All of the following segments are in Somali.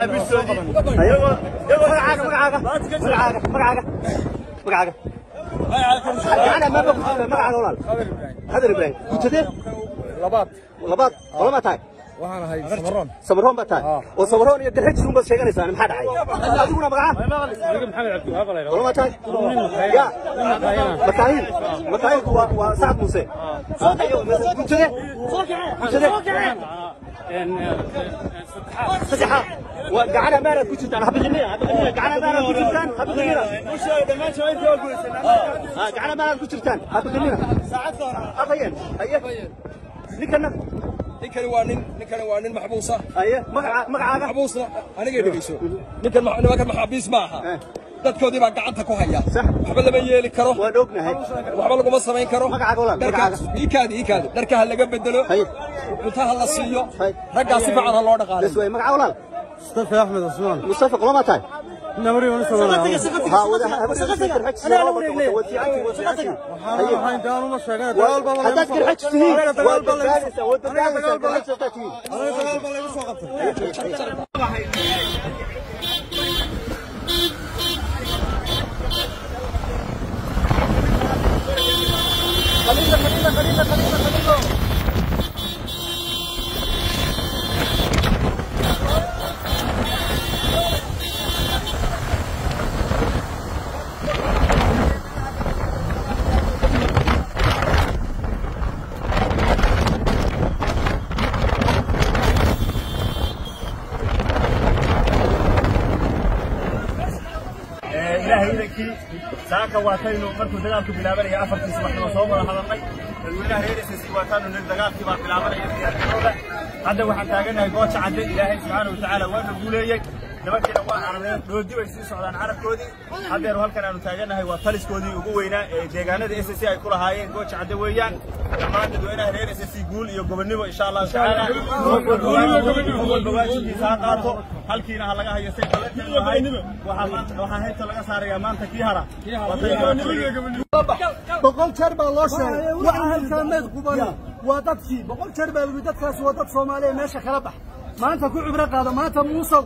أنا ما بقول معك ولا هذا إبراهيم كنت ده لبات ولا ما تاي وأنا هاي سمرهم بتاي وسمرهم يدرج سوم بس شيء إنسان محد عاي أقولنا معاه ولا ما تاي يا مكاين وسعد موسى كنت ده صدحة وقعنا مارا كنت أنا حبيتني قعنا مارا كنت حبيتني مش دمان شوي تقول قعنا مارا كنت حبيتني ساعات أبين نكنا نكن محبوسة أيه مقعد محبوسة أنا قاعد أقيسه نكن محبيس معها dadkoodii baa gacanta ku haya waxba lama yeeli karo waa ognahay waxba lagu ma sameyn karo iikaadi dharka laga bedelo cuntaha la siiyo ragga si fiican loo dhaqaaleeyo bas way magaca walaal مصطفى أحمد عثمان مصطفى قلما تاي نمري ونسمع ها وده أنا ساكا واتينو مركو دغالكو بلابانيا afartii subaxnimo soo wada hadalnay dadweynaha reer SSC waataanu nil dagaalkii baa bilaabanaya diyaargarowda hadda waxaan taaganahay gooja cadde ilaahay subxaanahu wa tacaala waa nagu leeyay nimankiina waa carabeen doodi way sii socdaan carabkoodii haddeer halkan aanu taaganahay waa taliskoodii ugu weynaa ee deegaanada SSC ay ku lahaayeen gooja cadde weeyaan dhammaan dadweynaha reer SSC guul iyo gobonnimo insha Allah tacaala waajibkiisa ha qaato halkiina ha laga hayo say waxaa heynta laga saarayaa maanta kii hara بقول شرب الله شيء وعن كلمات قبنا وضبطي بقول شرب الوداد كاس وضبط صومالي ماشي خلبح ما أنت كل عبرة هذا ما أنت موصل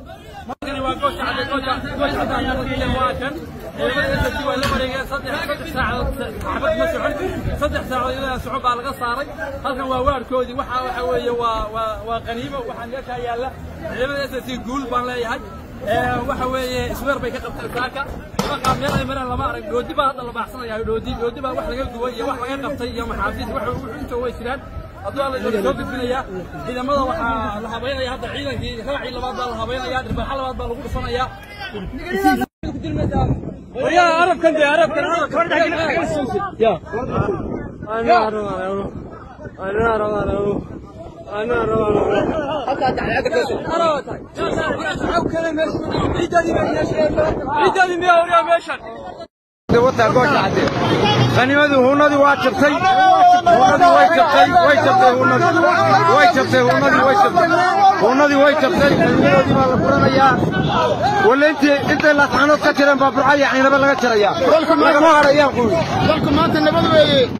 صدح ساعة إلى صعوبة على القصاري هذا هو واركودي وحوي وغنيمة وحنيتها يلا لما يقول بالله waxa weeye isweer bay ka qabtaan saaka waxa meelay maraan lama arag doodi baa hadda la baxsanayaa doodi baa wax laga duway iyo wax laga qabtay iyo maxaabiis waxa uu inta way jiraan hadda la soo gudbinaya ciidamada waxa la habeynaya hadda ciidankii raaci labaad baa la habeynaya dhibaax labaad baa lagu dhufanayaa wariya arabkan ya أنا روان حتى تعلق أنا وتاي أو كلام عيداني ما يشيل عيداني ما هو يا ماشان وتاي قوش عدي غنيمة هونا دي واتشبتي هونا دي واتشبتي هونا دي واتشبتي غنيمة دي ما لفرنا يا ولا أنت لا تعنت كتير بابرعي يعني نبى لك ترى يا. لكم ما أنت النبض